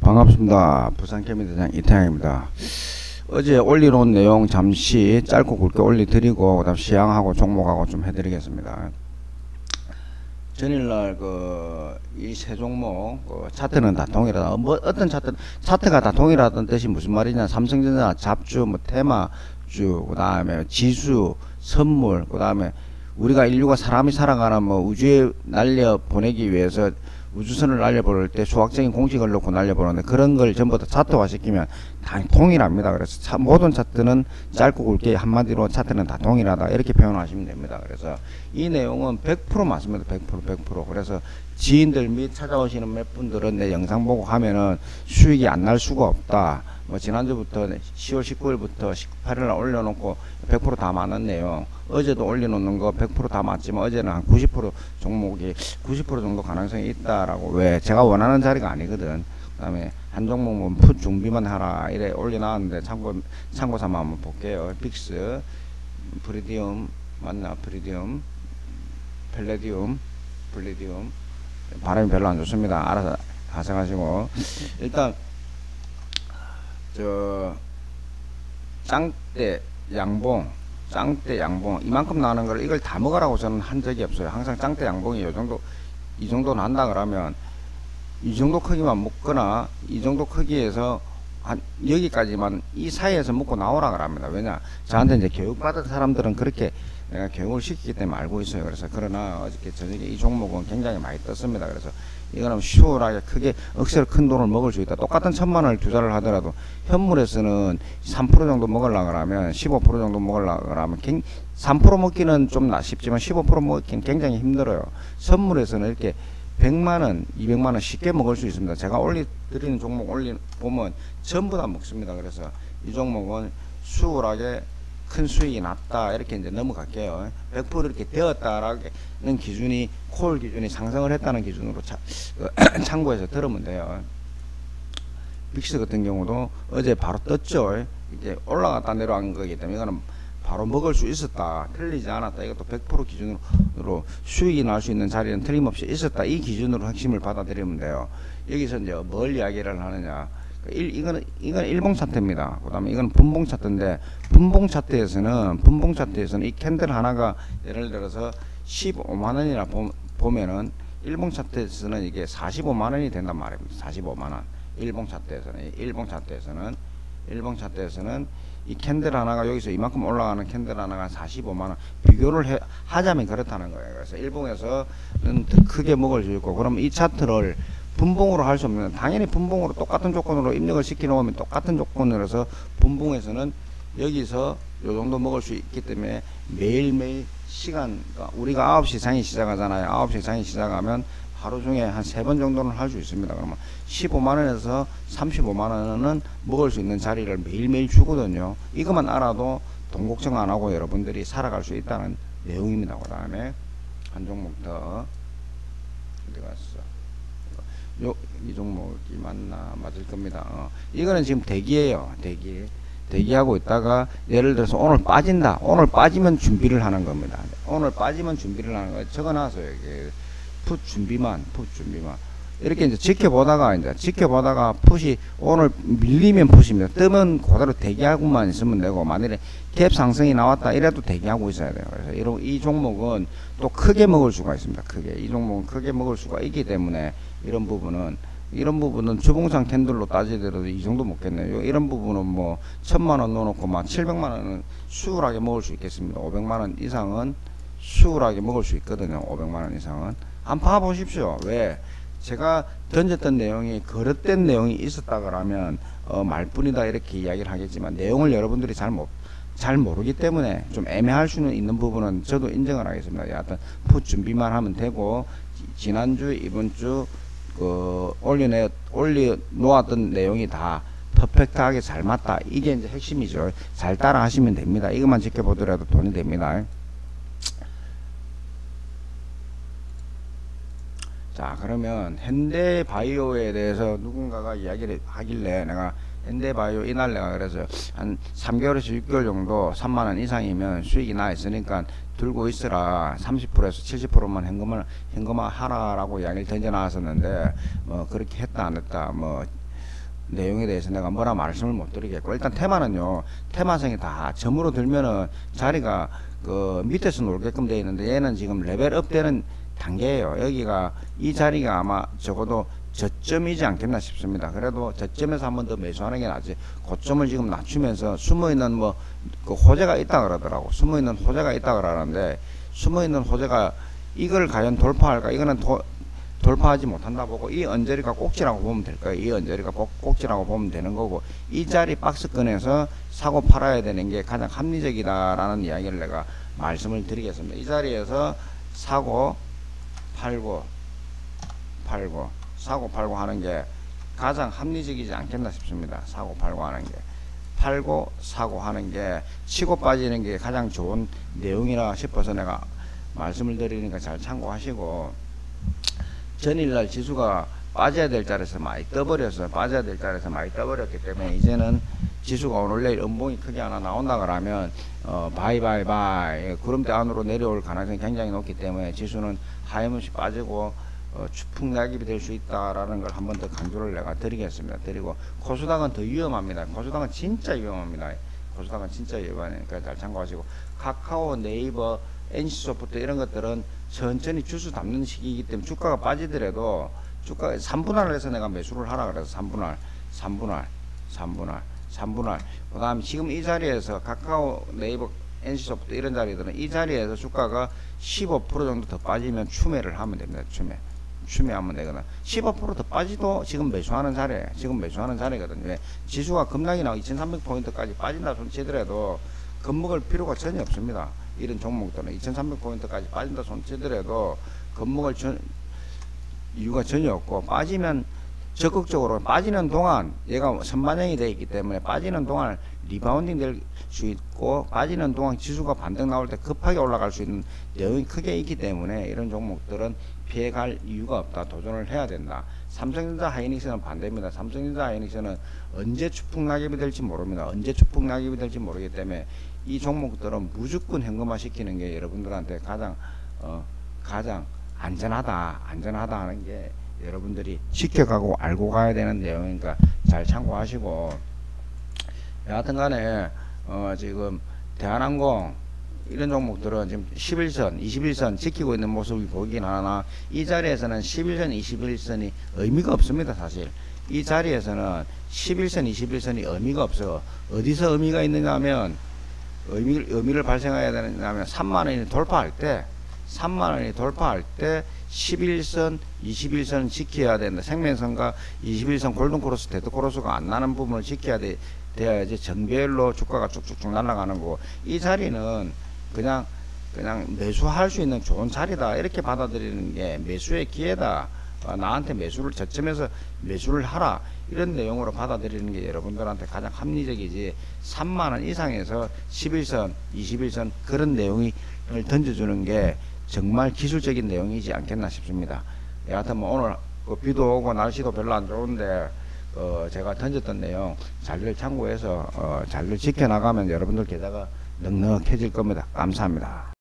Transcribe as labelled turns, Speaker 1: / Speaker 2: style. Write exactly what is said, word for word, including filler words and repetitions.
Speaker 1: 반갑습니다. 부산개미대장 이태양입니다. 어제 올려놓은 내용 잠시 짧고 굵게 올려드리고 그다음 시향하고 종목하고 좀 해드리겠습니다. 전일날 그 이 세 종목 그 차트는 다 동일하다. 뭐 어떤 차트 차트가 다 동일하다는 뜻이 무슨 말이냐? 삼성전자, 잡주, 뭐 테마주, 그다음에 지수, 선물, 그다음에 우리가 인류가 사람이 살아가는 뭐 우주에 날려 보내기 위해서 우주선을 날려보낼 때 수학적인 공식을 넣고 날려보는데 그런 걸 전부 다 차트화 시키면 다 동일합니다. 그래서 차, 모든 차트는 짧고 굵게 한마디로 차트는 다 동일하다 이렇게 표현하시면 됩니다. 그래서 이 내용은 백 퍼센트 맞습니다. 백 퍼센트 백 퍼센트. 그래서 지인들 및 찾아오시는 몇 분들은 내 영상 보고 하면은 수익이 안 날 수가 없다. 뭐 지난주부터 시월 십구일부터 십팔일날 올려놓고 백 퍼센트 다 맞는 내용, 어제도 올려놓는 거 백 퍼센트 다 맞지만 어제는 한 구십 퍼센트 종목이 구십 퍼센트 정도 가능성이 있다라고. 왜? 제가 원하는 자리가 아니거든. 그 다음에 한 종목은 풋 준비만 하라 이래 올려놨는데 참고 참고 삼아 한번 볼게요. 빅스, 프리디움 맞나? 프리디움, 펠레디움, 플리디움. 바람이 별로 안 좋습니다. 알아서 하생하시고. 일단 저 짱대 양봉, 짱대 양봉 이만큼 나오는 걸 이걸 다 먹으라고 저는 한 적이 없어요. 항상 짱대 양봉이 요 정도 이 정도 난다 그러면 이 정도 크기만 먹거나 이 정도 크기에서 한 여기까지만 이 사이에서 먹고 나오라 그럽니다. 왜냐, 저한테 이제 교육받은 사람들은 그렇게 내가 교육을 시키기 때문에 알고 있어요. 그래서 그러나 어저께 저녁에 이 종목은 굉장히 많이 떴습니다. 그래서 이거는 시원하게 크게 억수로 큰 돈을 먹을 수 있다. 똑같은 천만 원을 투자를 하더라도 현물에서는 삼 퍼센트 정도 먹으려고 하면 십오 퍼센트 정도 먹으려고 하면 삼 퍼센트 먹기는 좀 쉽지만 십오 퍼센트 먹기는 굉장히 힘들어요. 선물에서는 이렇게 백만 원, 이백만 원 쉽게 먹을 수 있습니다. 제가 올려드리는 종목 올리 보면 전부 다 먹습니다. 그래서 이 종목은 수월하게 큰 수익이 났다 이렇게 이제 넘어갈게요. 백 퍼센트 이렇게 되었다라는 기준이 콜 기준이 상승을 했다는 기준으로 차, 참고해서 들으면 돼요. 빅스 같은 경우도 어제 바로 떴죠. 이제 올라갔다 내려간 거기 때문에 이거는 바로 먹을 수 있었다, 틀리지 않았다. 이것도 백 퍼센트 기준으로 수익이 날 수 있는 자리는 틀림없이 있었다. 이 기준으로 핵심을 받아들이면 돼요. 여기서 이제 뭘 이야기를 하느냐? 일, 이거는 이건 일봉 차트입니다. 그다음에 이건 분봉 차트인데 분봉 차트에서는 분봉 차트에서는 이 캔들 하나가 예를 들어서 십오만 원이라 보, 보면은 일봉 차트에서는 이게 사십오만 원이 된단 말입니다. 사십오만 원. 일봉 차트에서는 일봉 차트에서는 일봉 차트에서는 이 캔들 하나가 여기서 이만큼 올라가는 캔들 하나가 사십오만 원 비교를 해, 하자면 그렇다는 거예요. 그래서 일봉에서는 더 크게 먹을 수 있고, 그럼 이 차트를 분봉으로 할 수 없는, 당연히 분봉으로 똑같은 조건으로 입력을 시켜 놓으면 똑같은 조건으로서 분봉에서는 여기서 요 정도 먹을 수 있기 때문에 매일매일 시간, 우리가 아홉 시 이상에 시작하잖아요. 아홉 시 이상에 시작하면 하루 중에 한 세 번 정도는 할 수 있습니다. 그러면 십오만 원에서 삼십오만 원은 먹을 수 있는 자리를 매일매일 주거든요. 이것만 알아도 돈 걱정 안 하고 여러분들이 살아갈 수 있다는 내용입니다. 그 다음에 한 종목 더 어디 갔어? 요, 이 종목이 맞나? 맞을 겁니다. 어. 이거는 지금 대기예요. 대기. 대기하고 있다가 예를 들어서 오늘 빠진다. 오늘 빠지면 준비를 하는 겁니다. 오늘 빠지면 준비를 하는 거예요. 적어놨어요. 이게 풋 준비만, 풋 준비만. 이렇게 이제 지켜보다가 이제 지켜보다가 풋이 오늘 밀리면 풋입니다. 뜨면 그대로 대기하고만 있으면 되고, 만일에 갭 상승이 나왔다 이래도 대기하고 있어야 돼요. 그래서 이런 이 종목은 또 크게 먹을 수가 있습니다. 크게 이 종목은 크게 먹을 수가 있기 때문에 이런 부분은 이런 부분은 주봉상 캔들로 따지더라도 이 정도 먹겠네요. 이런 부분은 뭐 천만 원 넣어놓고 막 칠백만 원은 수월하게 먹을 수 있겠습니다. 오백만 원 이상은 수월하게 먹을 수 있거든요. 오백만 원 이상은. 한번 봐보십시오. 왜? 제가 던졌던 내용이 거릇된 내용이 있었다 그러면 어, 말뿐이다 이렇게 이야기를 하겠지만, 내용을 여러분들이 잘 못, 잘 모르기 때문에 좀 애매할 수는 있는 부분은 저도 인정을 하겠습니다. 여하튼 풋 준비만 하면 되고, 지난주 이번주 그 올려내 올려 놓았던 내용이 다 퍼펙트하게 잘 맞다. 이게 이제 핵심이죠. 잘 따라 하시면 됩니다. 이것만 지켜보더라도 돈이 됩니다. 자, 그러면 현대바이오에 대해서 누군가가 이야기를 하길래 내가 현대바이오 이날 내가 그래서 한 삼 개월에서 육 개월 정도 삼만 원 이상이면 수익이 나 있으니까 들고 있으라, 삼십 퍼센트에서 칠십 퍼센트만 현금을 현금화 하라라고 이야기를 던져 나왔었는데, 뭐 그렇게 했다 안 했다 뭐 내용에 대해서 내가 뭐라 말씀을 못 드리겠고, 일단 테마는요, 테마성이 다 점으로 들면은 자리가 그 밑에서 놀게끔 되어 있는데, 얘는 지금 레벨업 되는 단계예요. 여기가 이 자리가 아마 적어도 저점이지 않겠나 싶습니다. 그래도 저점에서 한 번 더 매수하는 게 낫지. 고점을 지금 낮추면서 숨어있는 뭐 그 호재가 있다 그러더라고. 숨어있는 호재가 있다 그러는데, 숨어있는 호재가 이걸 과연 돌파할까? 이거는 도, 돌파하지 못한다 보고, 이 언저리가 꼭지라고 보면 될 거예요. 이 언저리가 꼭, 꼭지라고 보면 되는 거고, 이 자리 박스권에서 사고 팔아야 되는 게 가장 합리적이다라는 이야기를 내가 말씀을 드리겠습니다. 이 자리에서 사고 팔고 팔고 사고 팔고 하는 게 가장 합리적이지 않겠나 싶습니다. 사고 팔고 하는 게, 팔고 사고 하는 게, 치고 빠지는 게 가장 좋은 내용이라 싶어서 내가 말씀을 드리니까 잘 참고하시고, 전일날 지수가 빠져야 될 자리에서 많이 떠버려서 빠져야 될 자리에서 많이 떠버렸기 때문에, 이제는 지수가 오늘 내일 음봉이 크게 하나 나온다 그러면 어, 바이바이바이 구름대 안으로 내려올 가능성이 굉장히 높기 때문에 지수는 하염없이 빠지고 어, 추풍낙입이 될 수 있다라는 걸 한 번 더 강조를 내가 드리겠습니다. 드리고, 코스닥은 더 위험합니다. 코스닥은 진짜 위험합니다. 코스닥은 진짜 위험하니까 잘 참고하시고, 카카오, 네이버, 엔씨소프트 이런 것들은 천천히 주수 담는 시기이기 때문에 주가가 빠지더라도 주가가 삼분할을 해서 내가 매수를 하라 그래서 삼분할, 삼분할, 삼분할, 삼분할. 그 다음 지금 이 자리에서 카카오, 네이버, 엔씨소프트 이런 자리들은 이 자리에서 주가가 십오 퍼센트 정도 더 빠지면 추매를 하면 됩니다. 추매. 추매하면 되거나, 십오 퍼센트 더 빠지도 지금 매수하는 자리에, 지금 매수하는 자리거든요. 왜? 지수가 급락이나 이천삼백 포인트까지 빠진다 손 치더라도 겁먹을 필요가 전혀 없습니다. 이런 종목들은 이천삼백 포인트까지 빠진다 손 치더라도 겁먹을 전, 이유가 전혀 없고, 빠지면 적극적으로 빠지는 동안 얘가 선반영이 되어 있기 때문에 빠지는 동안 리바운딩 될 수 있고, 빠지는 동안 지수가 반등 나올 때 급하게 올라갈 수 있는 내용이 크게 있기 때문에 이런 종목들은 피해갈 이유가 없다. 도전을 해야 된다. 삼성전자, 하이닉스는 반대입니다. 삼성전자, 하이닉스는 언제 추풍낙엽이 될지 모릅니다. 언제 추풍낙엽이 될지 모르기 때문에 이 종목들은 무조건 현금화 시키는 게 여러분들한테 가장 어, 가장 안전하다 안전하다 하는 게 여러분들이 지켜가고 알고 가야 되는 내용이니까 잘 참고하시고, 여하튼 간에 어, 지금 대한항공 이런 종목들은 지금 십일 선, 이십일 선 지키고 있는 모습이 보이긴 하나, 이 자리에서는 십일 선, 이십일 선이 의미가 없습니다. 사실 이 자리에서는 십일 선, 이십일 선이 의미가 없어. 어디서 의미가 있느냐 하면, 의미, 의미를 발생해야 되느냐면 삼만 원이 돌파할 때, 삼만 원이 돌파할 때 십일 선, 이십일 선을 지켜야 된다. 생명선과 이십일 선 골든크로스, 데드크로스가 안 나는 부분을 지켜야 돼, 돼야지 정배열로 주가가 쭉쭉쭉 날아가는 거고, 이 자리는 그냥 그냥 매수할 수 있는 좋은 자리다 이렇게 받아들이는 게 매수의 기회다. 어, 나한테 매수를 저점에서 매수를 하라 이런 내용으로 받아들이는 게 여러분들한테 가장 합리적이지, 삼만 원 이상에서 십일 선, 이십일 선 그런 내용을 던져주는 게 정말 기술적인 내용이지 않겠나 싶습니다. 여하튼 뭐 오늘 그 비도 오고 날씨도 별로 안 좋은데 어 제가 던졌던 내용 잘들 참고해서 어 잘들 지켜나가면 여러분들 계좌가 넉넉해질 겁니다. 감사합니다.